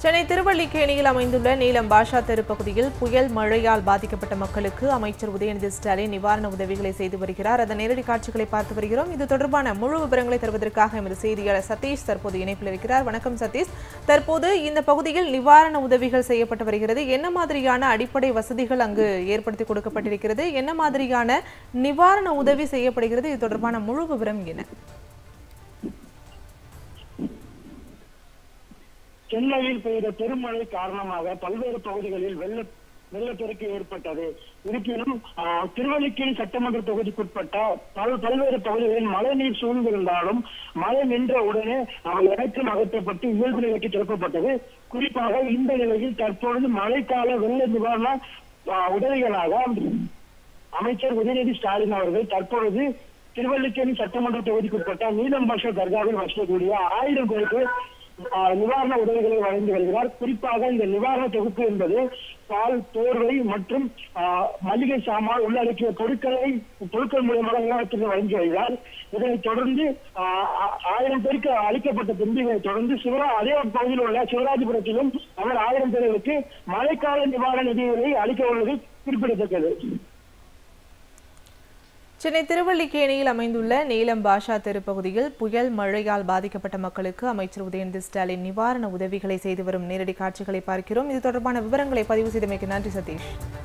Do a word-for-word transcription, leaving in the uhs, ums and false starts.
சென்னை திருவல்லிக்கேணியில் அமைந்துள்ள நீலம் பாஷா தெரு பகுதியில் புயல் மழையால் பாதிக்கப்பட்ட மக்களுக்கு அமைச்சர் உதயந ஸ்டாலின் நிவாரண உதவிகளை செய்து வருகிறார். அதன் நேரடி காட்சிகளை பார்த்து வருகிறோம். இது தொடர்பான முழு விவரங்களை தருவதற்காக எமது செய்தியாளர் சதீஷ் தற்போது இணைப்பில் இருக்கிறார். வணக்கம் சதீஷ். தற்போது இந்த பகுதியில் நிவாரண உதவிகள் செய்யப்பட்டு வருகிறது. என்ன மாதிரியான அடிப்படை வசதிகள் அங்கு ஏற்படுத்தி கொடுக்கப்பட்டிருக்கிறது? என்ன மாதிரியான நிவாரண உதவி செய்யப்படுகிறது? இது தொடர்பான முழு விவரம் என்ன? சென்னையில் பெய்த பெருமழை காரணமாக பல்வேறு பகுதிகளில் வெள்ள வெள்ளப்பெருக்கு ஏற்பட்டது. இருப்பினும் திருவல்லிக்கேணி சட்டமன்ற தொகுதிக்குட்பட்ட பல் பல்வேறு பகுதிகளில் மழைநீர் சூழ்ந்திருந்தாலும் மழை நின்ற உடனே அவை அனைத்தும் அகற்றப்பட்டு இயல்பு நிலைக்கு திருப்பப்பட்டது. குறிப்பாக இந்த நிலையில் தற்பொழுது மழைக்கால வெள்ள நிவாரண உதவிகளாக அமைச்சர் உதயந ஸ்டாலின் அவர்கள் தற்பொழுது திருவல்லிக்கேணி சட்டமன்ற தொகுதிக்குட்பட்ட நீலம் பாஷா தர்காவில் வசிக்கக்கூடிய ஆயிரம் பேருக்கு நிவாரண உதவிகளை வழங்கி வருகிறார். குறிப்பாக இந்த நிவாரண தொகுப்பு என்பது பால், போர்வை மற்றும் மளிகை சாமான் உள்ளடக்கிய பொருட்களை பொருட்கள் மூலமாக நிவாரணத்திற்கு வழங்கி வருகிறார். இதனைத் தொடர்ந்து ஆயிரம் பேருக்கு அளிக்கப்பட்ட பின்பு இதனை தொடர்ந்து சிவரா அதே பகுதியில் உள்ள சிவராஜபுரத்திலும் அவர் ஆயிரம் பேர்களுக்கு மழைக்கால நிவாரண நிதிகளை அளிக்க உள்ளது குறிப்பிடத்தக்கது. சென்னை திருவல்லிக்கேணியில் அமைந்துள்ள நீலம் பாஷா தெரு பகுதியில் புயல் மழையால் பாதிக்கப்பட்ட மக்களுக்கு அமைச்சர் உதயந ஸ்டாலின் நிவாரண உதவிகளை செய்து வரும் நேரடி காட்சிகளை பார்க்கிறோம். இது தொடர்பான விவரங்களை பதிவு செய்தமைக்கு நன்றி சதீஷ்.